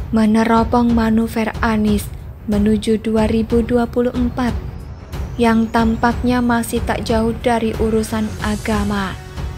meneropong manuver Anies menuju 2024 yang tampaknya masih tak jauh dari urusan agama.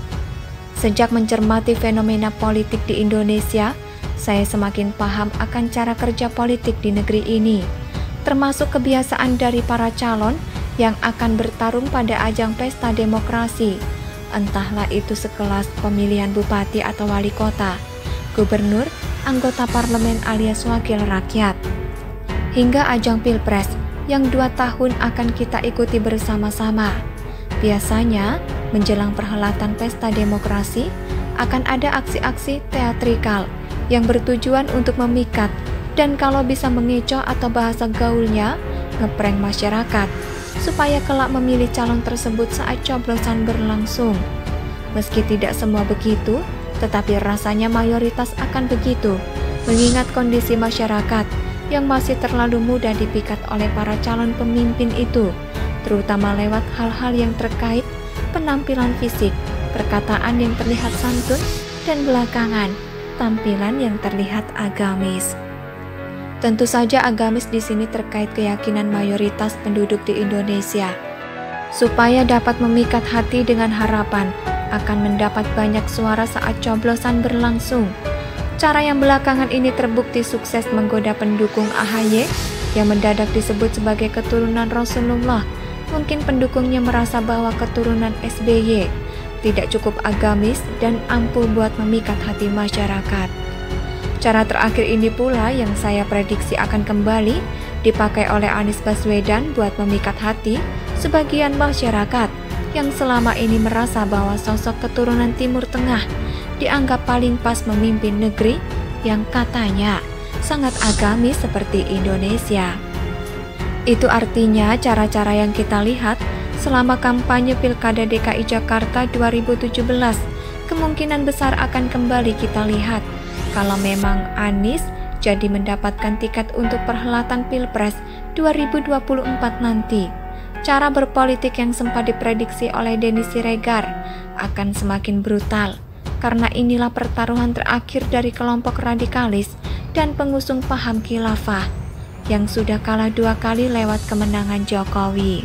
Sejak mencermati fenomena politik di Indonesia, saya semakin paham akan cara kerja politik di negeri ini, termasuk kebiasaan dari para calon yang akan bertarung pada ajang pesta demokrasi, entahlah itu sekelas pemilihan bupati atau wali kota, gubernur, anggota parlemen alias wakil rakyat, hingga ajang pilpres yang 2 tahun akan kita ikuti bersama-sama. Biasanya, menjelang perhelatan pesta demokrasi, akan ada aksi-aksi teatrikal yang bertujuan untuk memikat dan kalau bisa mengecoh atau bahasa gaulnya, ngeprank masyarakat, supaya kelak memilih calon tersebut saat coblosan berlangsung. Meski tidak semua begitu, tetapi rasanya mayoritas akan begitu, mengingat kondisi masyarakat yang masih terlalu mudah dipikat oleh para calon pemimpin itu, terutama lewat hal-hal yang terkait penampilan fisik, perkataan yang terlihat santun, dan belakangan, tampilan yang terlihat agamis. Tentu saja agamis di sini terkait keyakinan mayoritas penduduk di Indonesia, supaya dapat memikat hati dengan harapan akan mendapat banyak suara saat coblosan berlangsung. Cara yang belakangan ini terbukti sukses menggoda pendukung AHY yang mendadak disebut sebagai keturunan Rasulullah. Mungkin pendukungnya merasa bahwa keturunan SBY tidak cukup agamis dan ampuh buat memikat hati masyarakat. Cara terakhir ini pula yang saya prediksi akan kembali dipakai oleh Anies Baswedan buat memikat hati sebagian masyarakat yang selama ini merasa bahwa sosok keturunan Timur Tengah dianggap paling pas memimpin negeri yang katanya sangat agamis seperti Indonesia. Itu artinya cara-cara yang kita lihat selama kampanye Pilkada DKI Jakarta 2017 kemungkinan besar akan kembali kita lihat kalau memang Anies jadi mendapatkan tiket untuk perhelatan Pilpres 2024 nanti. Cara berpolitik yang sempat diprediksi oleh Denny Siregar akan semakin brutal, karena inilah pertaruhan terakhir dari kelompok radikalis dan pengusung paham khilafah yang sudah kalah 2 kali lewat kemenangan Jokowi.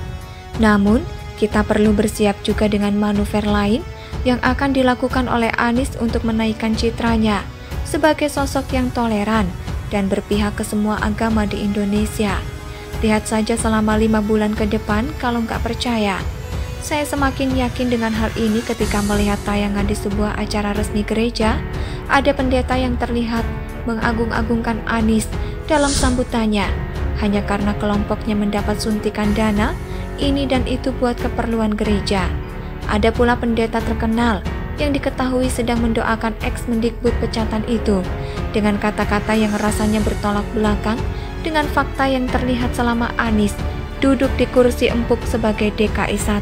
Namun, kita perlu bersiap juga dengan manuver lain yang akan dilakukan oleh Anies untuk menaikkan citranya sebagai sosok yang toleran dan berpihak ke semua agama di Indonesia. Lihat saja selama 5 bulan ke depan kalau nggak percaya. Saya semakin yakin dengan hal ini ketika melihat tayangan di sebuah acara resmi gereja, ada pendeta yang terlihat mengagung-agungkan Anies dalam sambutannya, hanya karena kelompoknya mendapat suntikan dana, ini dan itu buat keperluan gereja. Ada pula pendeta terkenal yang diketahui sedang mendoakan ex-mendikbud pecatan itu, dengan kata-kata yang rasanya bertolak belakang dengan fakta yang terlihat selama Anies duduk di kursi empuk sebagai DKI 1.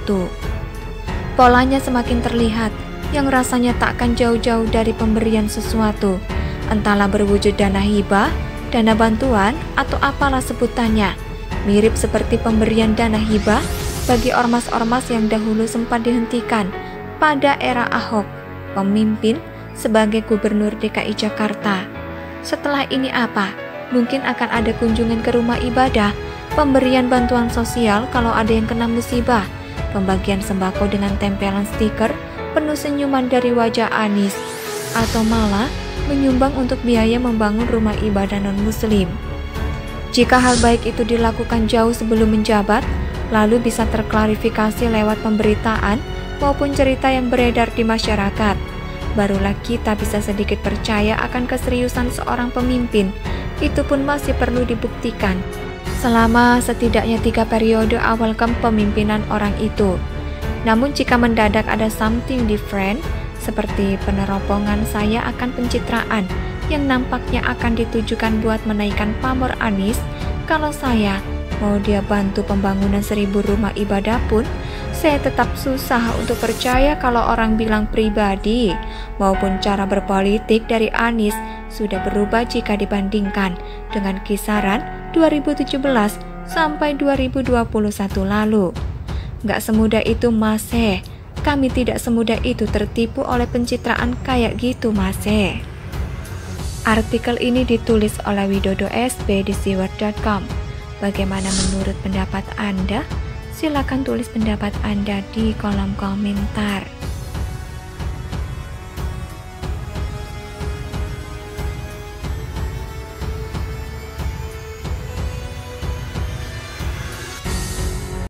Polanya semakin terlihat, yang rasanya tak akan jauh-jauh dari pemberian sesuatu, entahlah berwujud dana hibah, dana bantuan, atau apalah sebutannya. Mirip seperti pemberian dana hibah bagi ormas-ormas yang dahulu sempat dihentikan pada era Ahok, pemimpin sebagai gubernur DKI Jakarta. Setelah ini apa? Mungkin akan ada kunjungan ke rumah ibadah, pemberian bantuan sosial kalau ada yang kena musibah, pembagian sembako dengan tempelan stiker penuh senyuman dari wajah Anies, atau malah menyumbang untuk biaya membangun rumah ibadah non-muslim. Jika hal baik itu dilakukan jauh sebelum menjabat, lalu bisa terklarifikasi lewat pemberitaan maupun cerita yang beredar di masyarakat, barulah kita bisa sedikit percaya akan keseriusan seorang pemimpin. Itu pun masih perlu dibuktikan selama setidaknya 3 periode awal kepemimpinan orang itu. Namun jika mendadak ada something different, seperti peneropongan saya akan pencitraan yang nampaknya akan ditujukan buat menaikkan pamor Anies, kalau saya mau dia bantu pembangunan 1000 rumah ibadah pun, saya tetap susah untuk percaya kalau orang bilang pribadi maupun cara berpolitik dari Anies sudah berubah jika dibandingkan dengan kisaran 2017 sampai 2021 lalu. Nggak semudah itu, Mase. Kami tidak semudah itu tertipu oleh pencitraan kayak gitu, Mase. Artikel ini ditulis oleh Widodo SB di siward.com. Bagaimana menurut pendapat Anda? Silakan tulis pendapat Anda di kolom komentar.